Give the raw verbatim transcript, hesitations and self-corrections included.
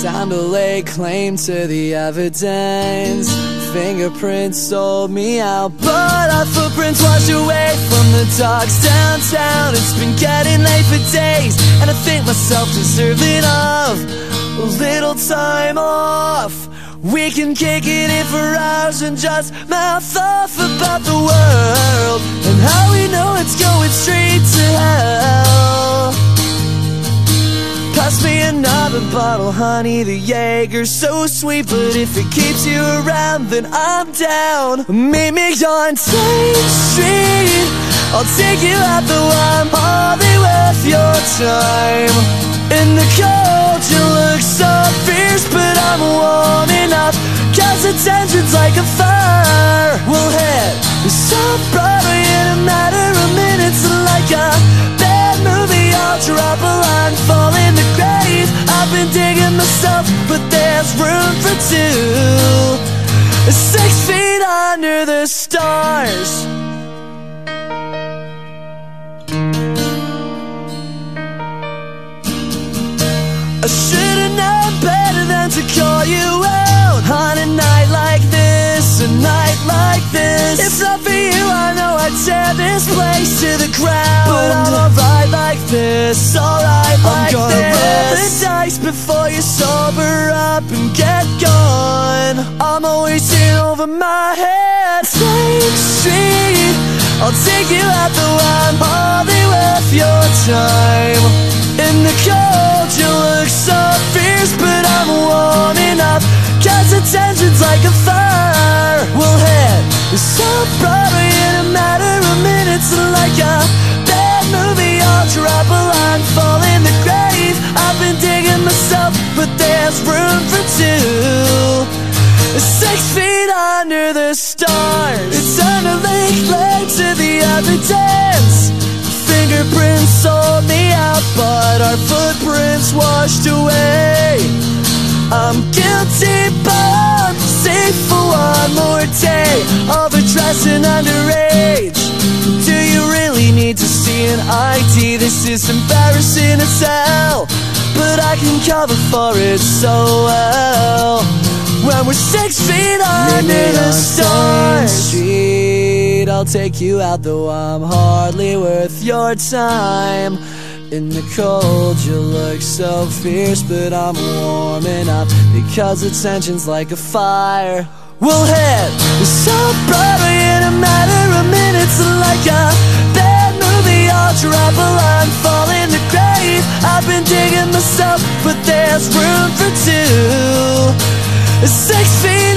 time to lay claim to the evidence. Fingerprints sold me out, but our footprints washed away from the docks downtown. It's been getting late for days, and I think myself deserving of a little time off. We can kick it in for hours and just mouth off about the world and how we know it's going straight to hell. Pass me another bottle, honey, the Jaeger's so sweet, but if it keeps you around, then I'm down. Meet me on State Street, I'll take you out though I'm hardly worth your time. In the cold, you look so fierce, but I'm warm enough, cause the tension's like a fire. We'll head South Broadway in a matter of minutes, like a bad movie. I'll drop a line, fall in the grave. I've been digging myself, but there's room for two, six feet under the stars. I should've known better than to call you out on a night like this, a night like this. If not for you, I know I'd tear this place to the ground. But I'm alright like this, alright like this. I'm gonna roll the dice before you sober up and get gone. I'm always in over my head. State Street, I'll take you out though I'm hardly worth your time. In the cold, you look so fierce, but I'm warm enough, cause the tension's like a fire. We'll head South Broadway in a matter of minutes, like a bad movie. I'll drop a line, fall in the grave. I've been digging myself, but there's room for two, six feet under the stars. It's time to lay claim to the evidence. Fingerprints sold me out, but our footprints washed away. I'm guilty, but I'm safe for one more day of dressing underage. Do you really need to see an I D? This is embarrassing as hell, but I can cover for it so well when we're six feet under the stars. I'll take you out though I'm hardly worth your time. In the cold, you look so fierce, but I'm warm enough, because the tension's like a fire. We'll head South Broadway in a matter of minutes, like a bad movie. I'll drop a line, fall in the grave. I've been digging myself, but there's room for two, six feet